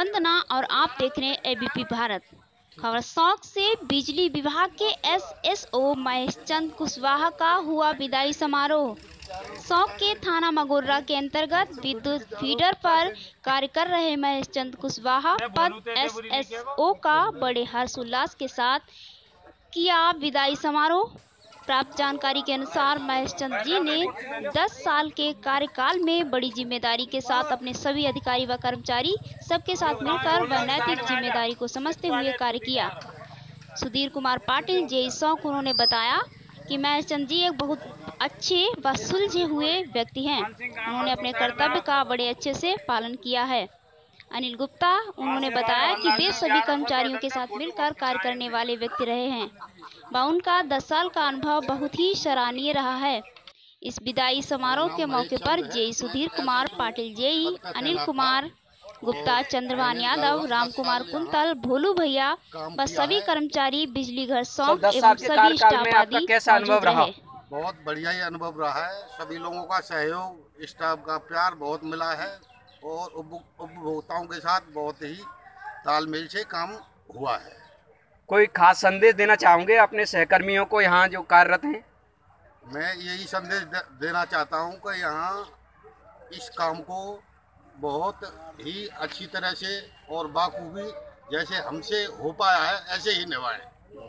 वंदना और आप देख रहे हैं एबीपी भारत। खबर शौक से बिजली विभाग के एसएसओ महेश चंद कुशवाहा का हुआ विदाई समारोह। शौक के थाना मगोर्रा के अंतर्गत विद्युत फीडर पर कार्य कर रहे महेश चंद कुशवाहा पद एसएसओ का बड़े हर्षोल्लास के साथ किया विदाई समारोह। प्राप्त जानकारी के अनुसार महेश चंद जी ने 10 साल के कार्यकाल में बड़ी जिम्मेदारी के साथ अपने सभी अधिकारी व कर्मचारी सबके साथ मिलकर व नैतिक जिम्मेदारी को समझते हुए कार्य किया। सुधीर कुमार पाटिल जेई शौक उन्होंने बताया कि महेश चंद जी एक बहुत अच्छे व सुलझे हुए व्यक्ति हैं। उन्होंने अपने कर्तव्य का बड़े अच्छे से पालन किया है। अनिल गुप्ता उन्होंने बताया कि वे सभी कर्मचारियों के साथ मिलकर कार्य करने वाले व्यक्ति रहे हैं व उनका 10 साल का अनुभव बहुत ही सराहनीय रहा है। इस विदाई समारोह के मौके पर जेई सुधीर कुमार पाटिल, जेई अनिल कुमार गुप्ता, चंद्रभान यादव, राम कुमार कुंतल, भोलू भैया व सभी कर्मचारी बिजली घर शौक एवं सभी स्टाफ आदि मौजूद रहे। बहुत बढ़िया ही अनुभव रहा है। सभी लोगों का सहयोग, स्टाफ का प्यार बहुत मिला है और उपभोक्ताओं के साथ बहुत ही तालमेल से काम हुआ है। कोई खास संदेश देना चाहोगे अपने सहकर्मियों को यहाँ जो कार्यरत हैं? मैं यही संदेश देना चाहता हूँ कि यहाँ इस काम को बहुत ही अच्छी तरह से और बाखूबी जैसे हमसे हो पाया है ऐसे ही निभाएं।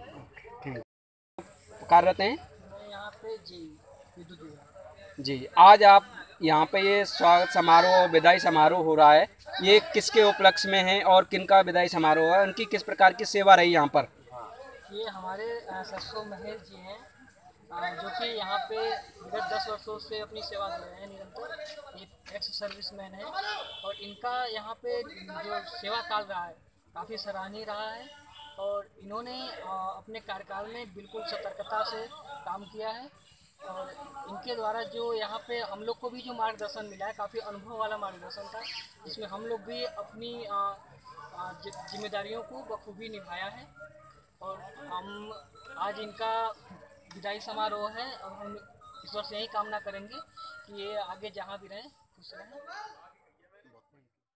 कार्यरत हैं यहाँ पे जी। आज आप यहाँ पे ये स्वागत समारोह और विदाई समारोह हो रहा है, ये किसके उपलक्ष्य में है और किनका विदाई समारोह है, उनकी किस प्रकार की सेवा रही यहाँ पर? ये हमारे एसएसओ महेश जी हैं जो कि यहाँ पे विगत 10 वर्षों से अपनी सेवा दे रहे हैं निरंतर। ये एक्स सर्विसमैन है और इनका यहाँ पे जो सेवा काल रहा है काफ़ी सराहनीय रहा है और इन्होंने अपने कार्यकाल में बिल्कुल सतर्कता से काम किया है और इनके द्वारा जो यहाँ पे हम लोग को भी जो मार्गदर्शन मिला है काफ़ी अनुभव वाला मार्गदर्शन था, जिसमें हम लोग भी अपनी जिम्मेदारियों को बखूबी निभाया है और हम आज इनका विदाई समारोह है और हम इस वर्ष यही कामना करेंगे कि ये आगे जहाँ भी रहें खुश रहें।